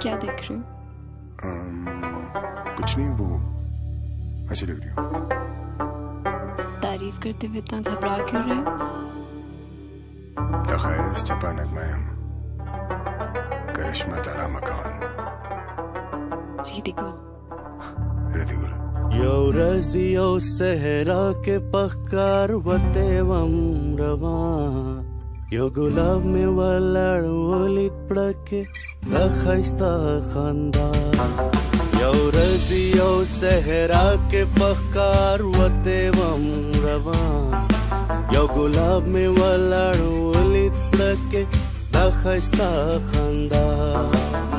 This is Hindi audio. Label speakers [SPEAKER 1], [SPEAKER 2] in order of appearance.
[SPEAKER 1] क्या देख रहे हो?
[SPEAKER 2] कुछ नहीं, वो अच्छी लग रही हो।
[SPEAKER 1] तारीफ करते हुए इतना घबरा क्यों रहे हो?
[SPEAKER 2] तखैस चपा नगमायम करिश्मा तारा मकान
[SPEAKER 1] रीतिकुल
[SPEAKER 3] Yo razi yo sehra ke pakkar watevam rawan Yo gulab me walad wolit pradke rakhaista khandar Yo razi yo sehra ke pakkar watevam rawan Yo gulab me walad wolit pradke rakhaista khandar